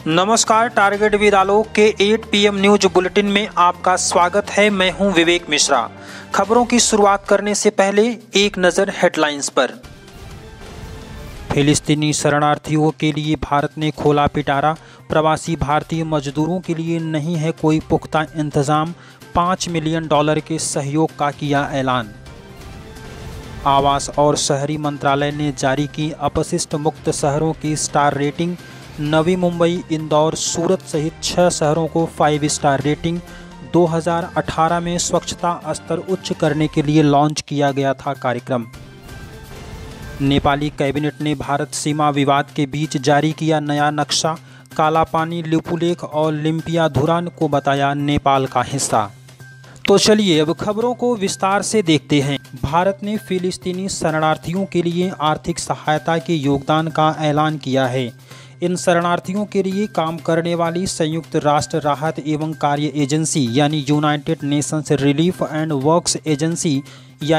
नमस्कार, target with आलोक के 8 PM news bulletin में आपका स्वागत है। मैं हूं विवेक मिश्रा। खबरों की शुरुआत करने से पहले एक नज़र हेडलाइंस पर। फिलिस्तीनी शरणार्थियों के लिए भारत ने खोला पिटारा, प्रवासी भारतीय मजदूरों के लिए नहीं है कोई पुख्ता इंतजाम, $5 मिलियन के सहयोग का किया ऐलान। आवास और शहरी मंत्रालय ने जारी की अपशिष्ट मुक्त शहरों की स्टार रेटिंग। नवी मुंबई, इंदौर, सूरत सहित 6 शहरों को 5 स्टार रेटिंग। 2018 में स्वच्छता स्तर उच्च करने के लिए लॉन्च किया गया था कार्यक्रम। नेपाली कैबिनेट ने भारत सीमा विवाद के बीच जारी किया नया नक्शा। कालापानी, लिपुलेख और लिम्पियाधुरा को बताया नेपाल का हिस्सा। तो चलिए अब खबरों को विस्तार से देखते हैं। भारत ने फिलिस्तीनी शरणार्थियों के लिए आर्थिक सहायता के योगदान का ऐलान किया है। इन शरणार्थियों के लिए काम करने वाली संयुक्त राष्ट्र राहत एवं कार्य एजेंसी यानी United Nations Relief and Works Agency या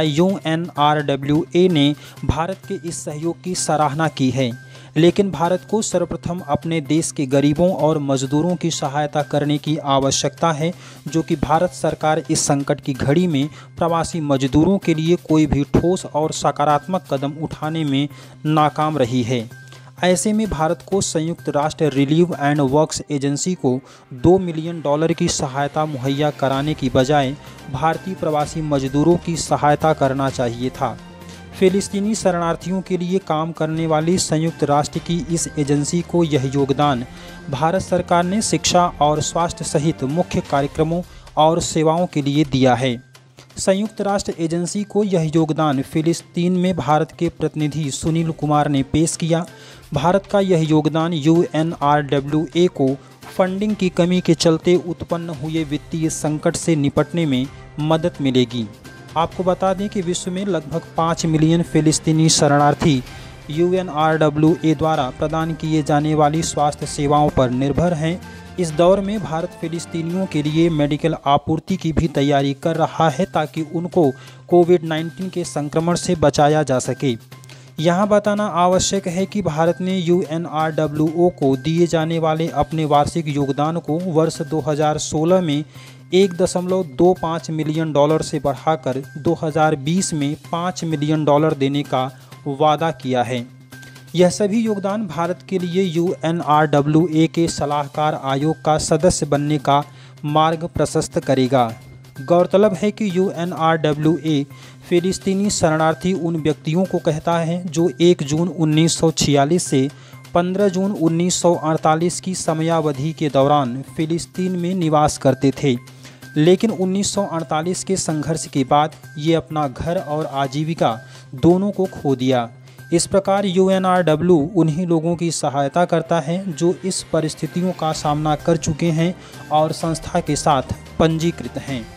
UNRWA ने भारत के इस सहयोग की सराहना की है, लेकिन भारत को सर्वप्रथम अपने देश के गरीबों और मजदूरों की सहायता करने की आवश्यकता है, जो कि भारत सरकार इस संकट की घड़ी में प्रवासी मजदूरों के लिए कोई भी ठोस और सकारात्मक कदम उठाने में नाकाम रही है। ऐसे में भारत को संयुक्त राष्ट्र रिलीफ एंड वर्क्स एजेंसी को $2 मिलियन की सहायता मुहैया कराने की बजाय भारतीय प्रवासी मजदूरों की सहायता करना चाहिए था। फिलिस्तीनी शरणार्थियों के लिए काम करने वाली संयुक्त राष्ट्र की इस एजेंसी को यह योगदान भारत सरकार ने शिक्षा और स्वास्थ्य सहित मुख्य कार्यक्रमों और सेवाओं के लिए दिया है। संयुक्त राष्ट्र एजेंसी को यह योगदान फिलिस्तीन में भारत के प्रतिनिधि सुनील कुमार ने पेश किया। भारत का यह योगदान UNRWA को फंडिंग की कमी के चलते उत्पन्न हुए वित्तीय संकट से निपटने में मदद मिलेगी। आपको बता दें कि विश्व में लगभग 5 मिलियन फिलिस्तीनी शरणार्थी UNRWA द्वारा प्रदान किए जाने वाली स्वास्थ्य सेवाओं पर निर्भर हैं। इस दौर में भारत फिलिस्तीनियों के लिए मेडिकल आपूर्ति की भी तैयारी कर रहा है ताकि उनको कोविड-19 के संक्रमण से बचाया जा सके। यहाँ बताना आवश्यक है कि भारत ने UNRWA को दिए जाने वाले अपने वार्षिक योगदान को वर्ष 2016 में $1.25 मिलियन से बढ़ाकर 2020 में $5 मिलियन देने का वादा किया है। यह सभी योगदान भारत के लिए UNRWA के सलाहकार आयोग का सदस्य बनने का मार्ग प्रशस्त करेगा। गौरतलब है कि UNRWA फिलिस्तीनी शरणार्थी उन व्यक्तियों को कहता है जो 1 जून 1946 से 15 जून 1948 की समयावधि के दौरान फिलिस्तीन में निवास करते थे, लेकिन 1948 के संघर्ष के बाद ये अपना घर और आजीविका दोनों को खो दिया। इस प्रकार UNRWA उन्हीं लोगों की सहायता करता है जो इस परिस्थितियों का सामना कर चुके हैं और संस्था के साथ पंजीकृत हैं।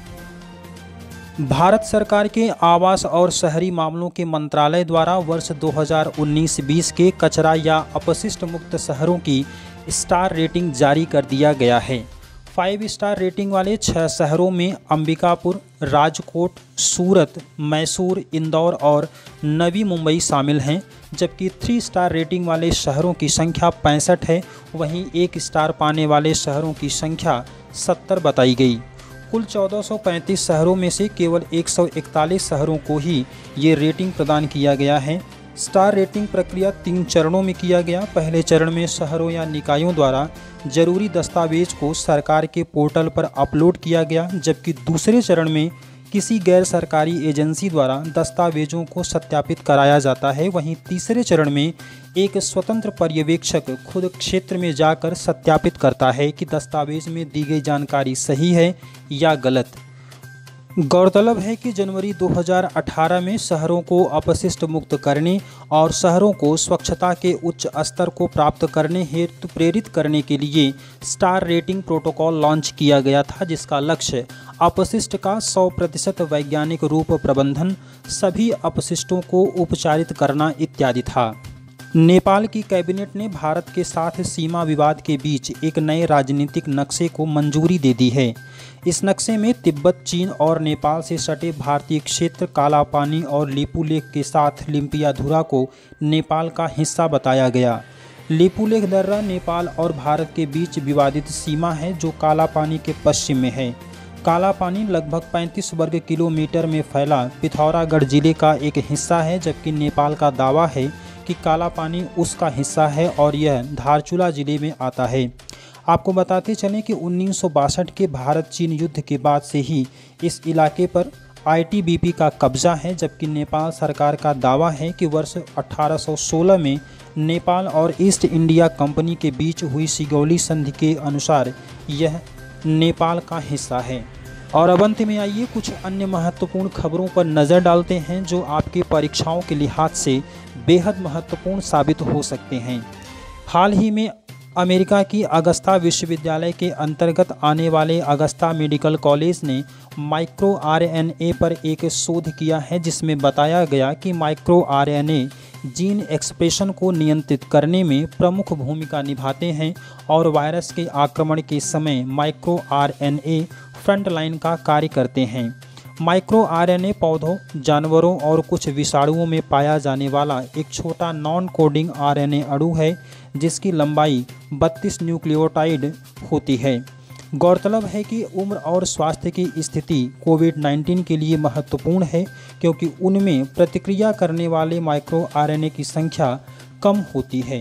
भारत सरकार के आवास और शहरी मामलों के मंत्रालय द्वारा वर्ष 2019-20 के कचरा या अपशिष्ट मुक्त शहरों की स्टार रेटिंग जारी कर दिया गया है। 5 स्टार रेटिंग वाले 6 शहरों में अंबिकापुर, राजकोट, सूरत, मैसूर, इंदौर और नवी मुंबई शामिल हैं, जबकि 3 स्टार रेटिंग वाले शहरों की संख्या 65 है। वहीं 1 स्टार पाने वाले शहरों की संख्या 70 बताई गई। कुल 1435 शहरों में से केवल 141 शहरों को ही ये रेटिंग प्रदान किया गया है। स्टार रेटिंग प्रक्रिया 3 चरणों में किया गया। पहले चरण में शहरों या निकायों द्वारा जरूरी दस्तावेज को सरकार के पोर्टल पर अपलोड किया गया, जबकि दूसरे चरण में किसी गैर सरकारी एजेंसी द्वारा दस्तावेजों को सत्यापित कराया जाता है। वहीं तीसरे चरण में एक स्वतंत्र पर्यवेक्षक खुद क्षेत्र में जाकर सत्यापित करता है कि दस्तावेज में दी गई जानकारी सही है या गलत। गौरतलब है कि जनवरी 2018 में शहरों को अपशिष्ट मुक्त करने और शहरों को स्वच्छता के उच्च स्तर को प्राप्त करने हेतु प्रेरित करने के लिए स्टार रेटिंग प्रोटोकॉल लॉन्च किया गया था, जिसका लक्ष्य अपशिष्ट का 100% वैज्ञानिक रूप प्रबंधन, सभी अपशिष्टों को उपचारित करना इत्यादि था। नेपाल की कैबिनेट ने भारत के साथ सीमा विवाद के बीच एक नए राजनीतिक नक्शे को मंजूरी दे दी है। इस नक्शे में तिब्बत, चीन और नेपाल से सटे भारतीय क्षेत्र कालापानी और लिपुलेख के साथ लिम्पियाधुरा को नेपाल का हिस्सा बताया गया। लिपुलेख दर्रा नेपाल और भारत के बीच विवादित सीमा है जो काला पानी के पश्चिम में है। काला पानी लगभग 35 वर्ग किलोमीटर में फैला पिथौरागढ़ जिले का एक हिस्सा है, जबकि नेपाल का दावा है कि काला पानी उसका हिस्सा है और यह धारचूला जिले में आता है। आपको बताते चलें कि 1962 के भारत चीन युद्ध के बाद से ही इस इलाके पर आईटीबीपी का कब्जा है, जबकि नेपाल सरकार का दावा है कि वर्ष 1816 में नेपाल और ईस्ट इंडिया कंपनी के बीच हुई सिगौली संधि के अनुसार यह नेपाल का हिस्सा है। और अब अंत में आइए कुछ अन्य महत्वपूर्ण खबरों पर नज़र डालते हैं जो आपकी परीक्षाओं के लिहाज से बेहद महत्वपूर्ण साबित हो सकते हैं। हाल ही में अमेरिका की अगस्ता विश्वविद्यालय के अंतर्गत आने वाले अगस्ता मेडिकल कॉलेज ने माइक्रो आरएनए पर एक शोध किया है, जिसमें बताया गया कि माइक्रो आरएनए जीन एक्सप्रेशन को नियंत्रित करने में प्रमुख भूमिका निभाते हैं और वायरस के आक्रमण के समय माइक्रो आरएनए फ्रंटलाइन का कार्य करते हैं। माइक्रो आरएनए पौधों, जानवरों और कुछ विषाणुओं में पाया जाने वाला एक छोटा नॉन कोडिंग आरएनए अणु है जिसकी लंबाई 32 न्यूक्लियोटाइड होती है। गौरतलब है कि उम्र और स्वास्थ्य की स्थिति कोविड-19 के लिए महत्वपूर्ण है, क्योंकि उनमें प्रतिक्रिया करने वाले माइक्रो आरएनए की संख्या कम होती है।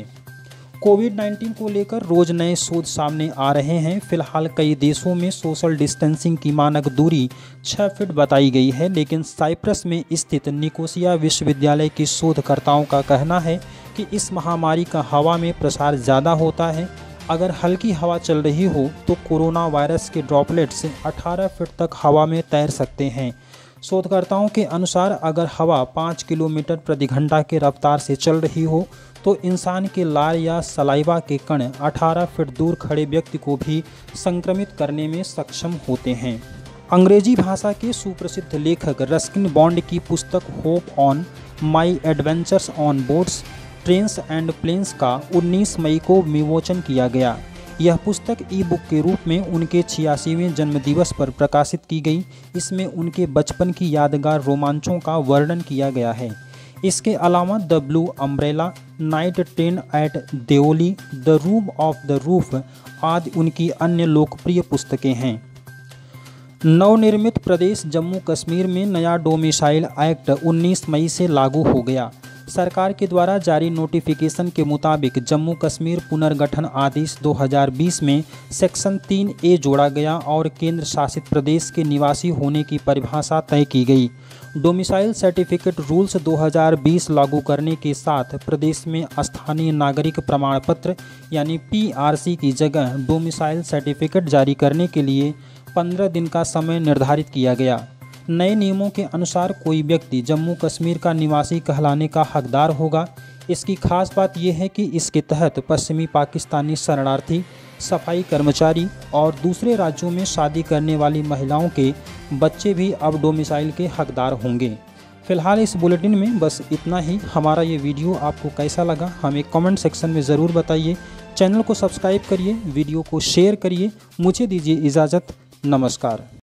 कोविड-19 को लेकर रोज नए शोध सामने आ रहे हैं। फिलहाल कई देशों में सोशल डिस्टेंसिंग की मानक दूरी 6 फीट बताई गई है, लेकिन साइप्रस में स्थित निकोसिया विश्वविद्यालय के शोधकर्ताओं का कहना है कि इस महामारी का हवा में प्रसार ज़्यादा होता है। अगर हल्की हवा चल रही हो तो कोरोना वायरस के ड्रॉपलेट्स 18 फीट तक हवा में तैर सकते हैं। शोधकर्ताओं के अनुसार अगर हवा 5 किलोमीटर प्रति घंटा के रफ्तार से चल रही हो तो इंसान के लार या सलाइवा के कण 18 फीट दूर खड़े व्यक्ति को भी संक्रमित करने में सक्षम होते हैं। अंग्रेजी भाषा के सुप्रसिद्ध लेखक रस्किन बॉन्ड की पुस्तक hope on my adventures on boats, trains and planes का 19 मई को विमोचन किया गया। यह पुस्तक ई बुक के रूप में उनके 86वें जन्मदिवस पर प्रकाशित की गई। इसमें उनके बचपन की यादगार रोमांचों का वर्णन किया गया है। इसके अलावा the blue umbrella, night train at Deoli, the room of the roof आदि उनकी अन्य लोकप्रिय पुस्तकें हैं। नवनिर्मित प्रदेश जम्मू कश्मीर में नया डोमिसाइल एक्ट 19 मई से लागू हो गया। सरकार के द्वारा जारी नोटिफिकेशन के मुताबिक जम्मू कश्मीर पुनर्गठन आदेश 2020 में सेक्शन 3A जोड़ा गया और केंद्र शासित प्रदेश के निवासी होने की परिभाषा तय की गई। डोमिसाइल सर्टिफिकेट रूल्स 2020 लागू करने के साथ प्रदेश में स्थानीय नागरिक प्रमाण पत्र यानी PRC की जगह डोमिसाइल सर्टिफिकेट जारी करने के लिए 15 दिन का समय निर्धारित किया गया। नए नियमों के अनुसार कोई व्यक्ति जम्मू कश्मीर का निवासी कहलाने का हकदार होगा। इसकी खास बात यह है कि इसके तहत पश्चिमी पाकिस्तानी शरणार्थी, सफाई कर्मचारी और दूसरे राज्यों में शादी करने वाली महिलाओं के बच्चे भी अब डोमिसाइल के हकदार होंगे। फिलहाल इस बुलेटिन में बस इतना ही। हमारा ये वीडियो आपको कैसा लगा हमें कमेंट सेक्शन में ज़रूर बताइए। चैनल को सब्सक्राइब करिए, वीडियो को शेयर करिए। मुझे दीजिए इजाज़त। नमस्कार।